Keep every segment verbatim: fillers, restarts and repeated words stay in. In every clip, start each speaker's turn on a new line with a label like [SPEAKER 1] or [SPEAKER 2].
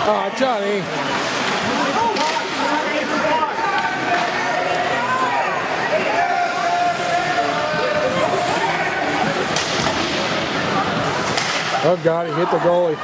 [SPEAKER 1] Oh, Johnny. Oh God, he hit the goalie.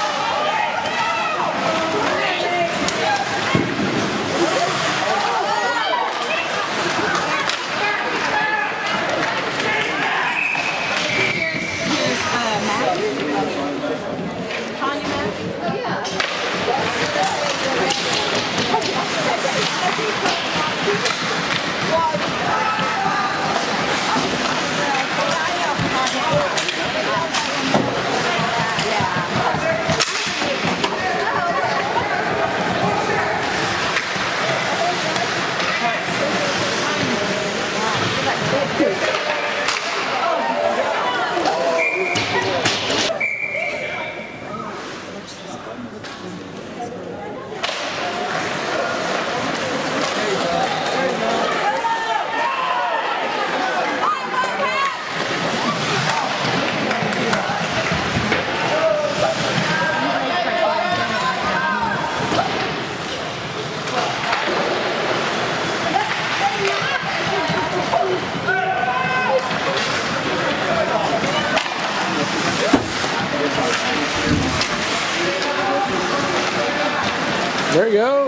[SPEAKER 1] There you go.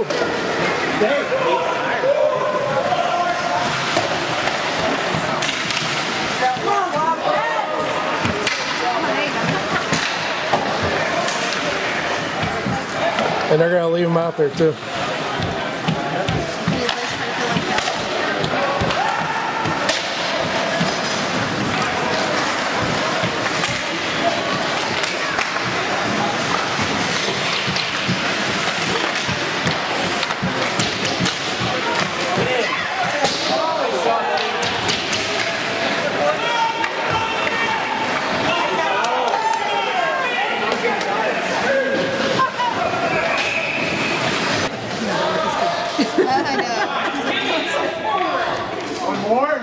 [SPEAKER 1] And they're going to leave him out there too.
[SPEAKER 2] One more.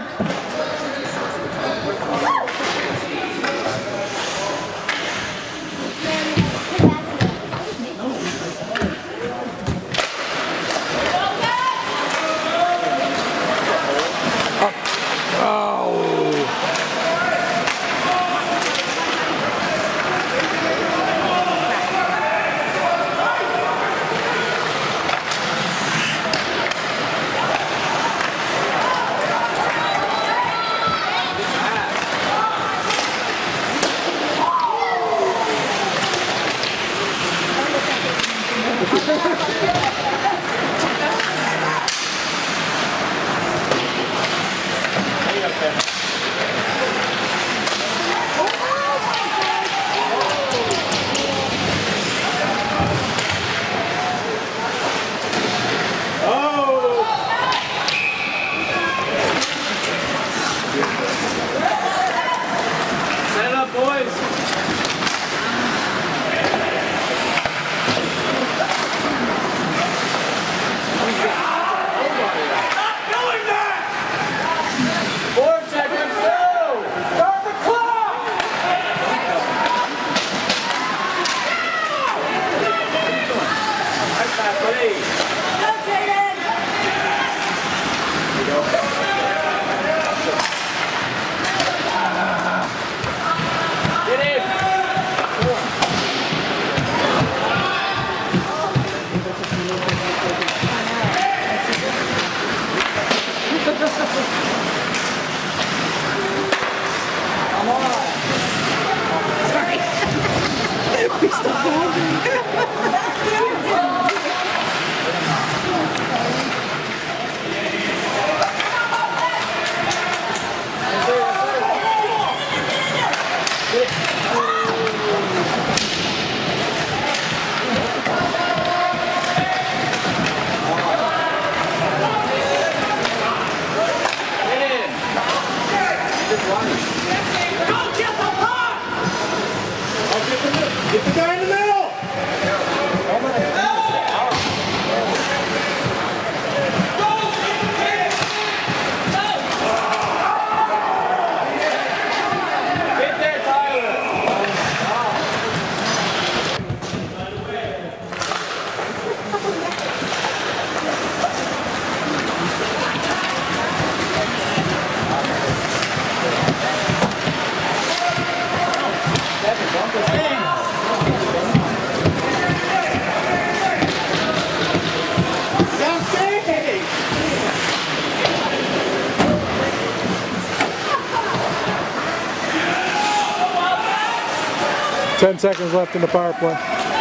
[SPEAKER 1] Ten seconds left in the power play.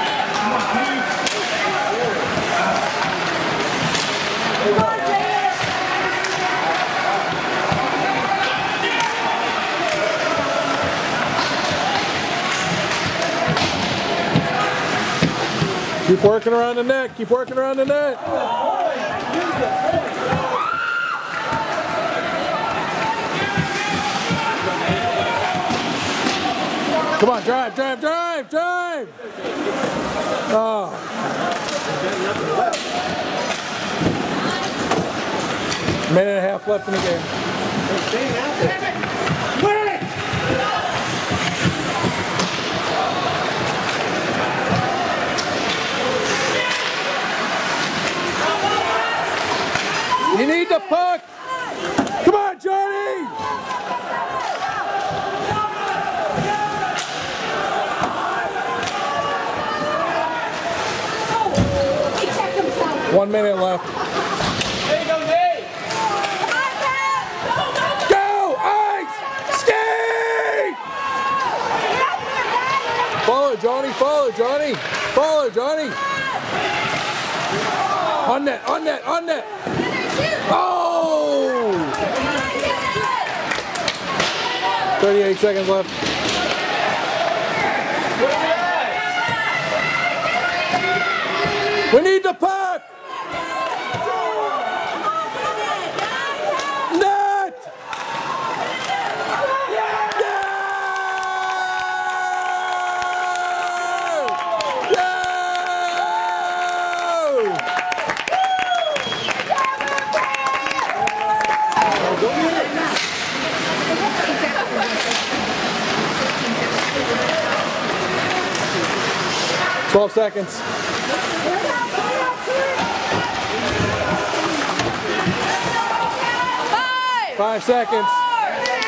[SPEAKER 1] Keep working around the net. Keep working around the net. Come on, drive, drive, drive, drive! Oh. Minute and a half left in the game. You need the puck! Come on, Johnny! One minute left.
[SPEAKER 2] There you go, Nate!
[SPEAKER 1] Go! Ice! Skate! Follow, Johnny. Follow, Johnny. Follow, Johnny. On net, on net, on net. Oh! thirty-eight seconds left. We need the puck! Net! Yeah! twelve seconds.
[SPEAKER 3] Five.
[SPEAKER 1] Five seconds.
[SPEAKER 3] Four.